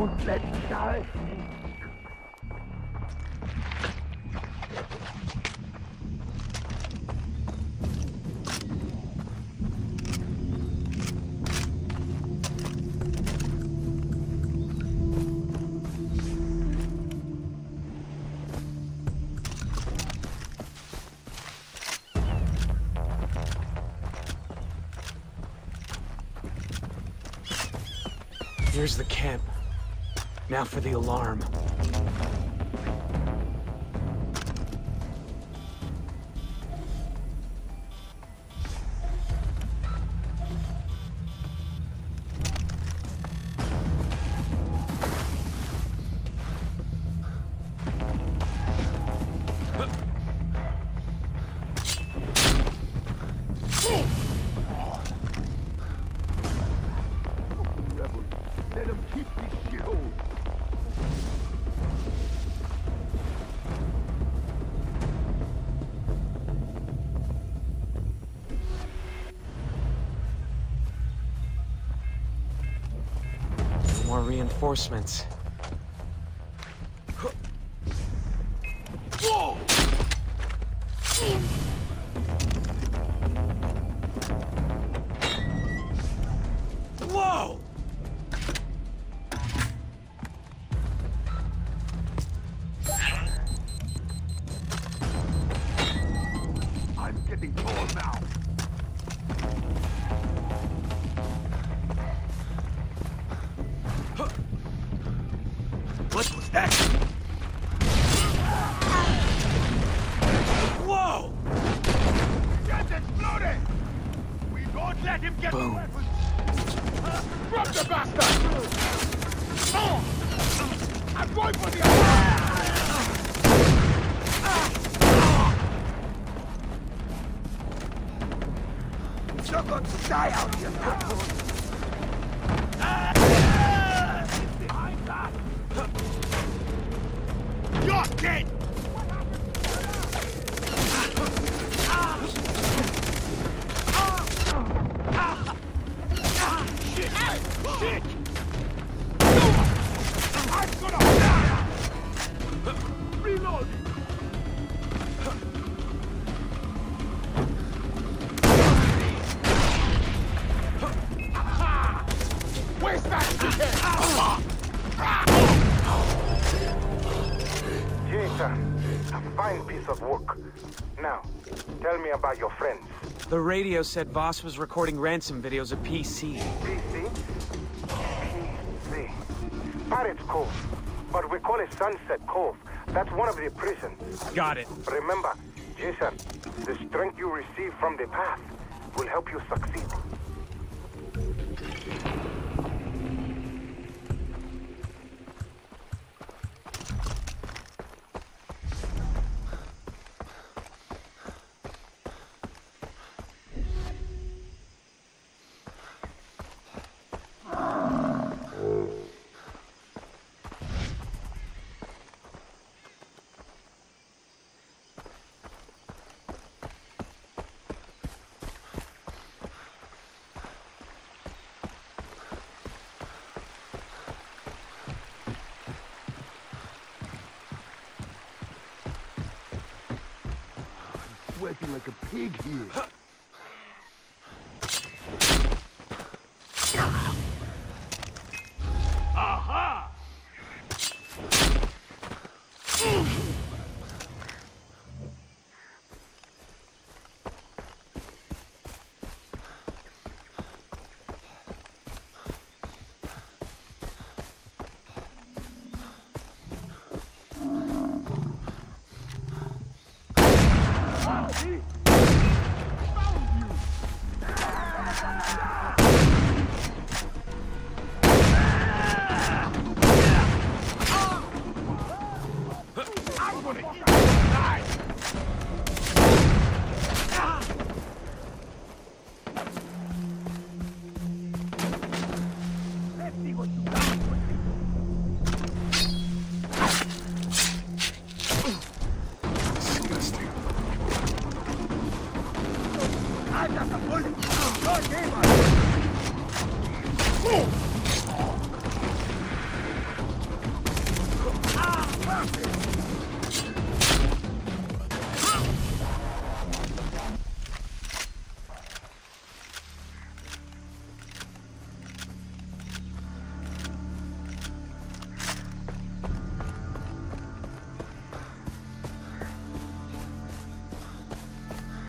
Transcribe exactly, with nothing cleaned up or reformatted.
Don't let me die. Here's the camp. Now for the alarm. Let him keep this shit on. More reinforcements. Whoa! Whoa! I'm getting cold now. What was that? Whoa! Just exploded! We don't let him get Boom. the weapons! Uh, drop the bastard! Oh! I'm going for the other! You're going to die out here, Captain! Behind that! You're dead! Shit! Shit! I'm gonna die! Reload! Where's that? Jason, a fine piece of work. Now, tell me about your friends. The radio said Voss was recording ransom videos of P C. P C? P C. Pirates Cove. But we call it Sunset Cove. That's one of the prisons. Got it. Remember, Jason, the strength you receive from the path will help you succeed. Sweating like a pig here. Aha! bastard!